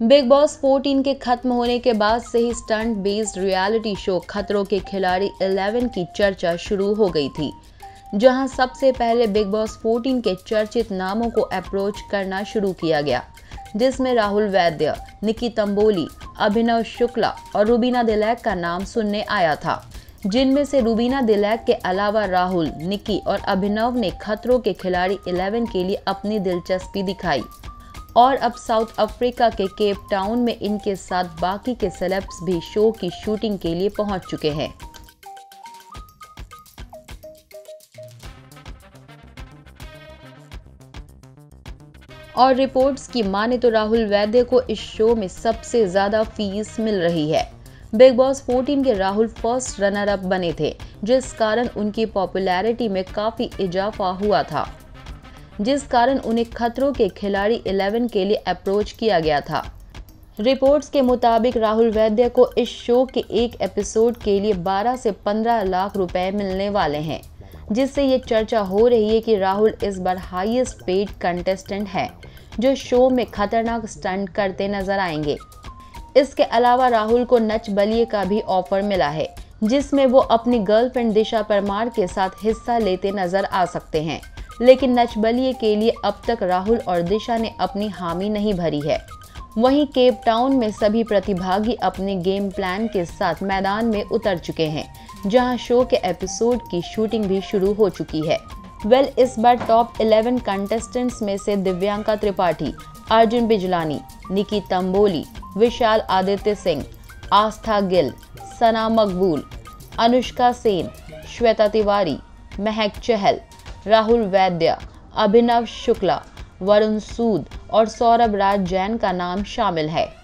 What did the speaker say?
Big boss 14 के खत्म होने के बाद से ही stunt based reality show Khatron Ke खिलाड़ी 11 की चर्चा शुरू हो गई थी, जहां सबसे पहले बिग बॉस 14 के चर्चित नामों को अप्रोच करना शुरू किया गया, जिसमें राहुल वैद्य, निकी तंबोली, अभिनव शुक्ला और रुबीना दिलैक का नाम सुनने आया था। जिनमें से रुबीना दिलैक के अलावा राहुल, निकी और अभिनव ने खतरों के खिलाड़ी 11 के लिए अपनी दिलचस्पी दिखाई और अब साउथ अफ्रीका के केप टाउन में इनके साथ बाकी के सेलेब्स भी शो की शूटिंग के लिए पहुंच चुके हैं। और रिपोर्ट्स की माने तो राहुल वैद्य को इस शो में सबसे ज्यादा फीस मिल रही है। बिग बॉस 14 के राहुल फर्स्ट रनर अप बने थे, जिस कारण उनकी पॉपुलैरिटी में काफी इजाफा हुआ था, जिस कारण उन्हें खतरों के खिलाड़ी 11 के लिए अप्रोच किया गया था। रिपोर्ट्स के मुताबिक राहुल वैद्य को इस शो के एक एपिसोड के लिए 12 से 15 लाख रुपए मिलने वाले हैं, जिससे ये चर्चा हो रही है कि राहुल इस बार हाईएस्ट पेड कंटेस्टेंट हैं, जो शो में खतरनाक स्टंट करते नजर आएंगे। इसके अलावा राहुल को नच बलिए का भी ऑफर मिला है, जिसमें वो अपनी गर्लफ्रेंड दिशा परमार के साथ हिस्सा लेते नजर आ सकते हैं, लेकिन नच बलिए के लिए अब तक राहुल और दिशा ने अपनी हामी नहीं भरी है। वहीं केप टाउन में सभी प्रतिभागी अपने गेम प्लान के साथ मैदान में उतर चुके हैं, जहां शो के एपिसोड की शूटिंग भी शुरू हो चुकी है। इस बार टॉप 11 कंटेस्टेंट्स में से दिव्यांका त्रिपाठी, अर्जुन बिजलानी, निकी तंबोली, विशाल आदित्य सिंह, आस्था गिल, सना मकबूल, अनुष्का सेन, श्वेता तिवारी, महक चहल, राहुल वैद्य, अभिनव शुक्ला, वरुण सूद और सौरभ राज जैन का नाम शामिल है।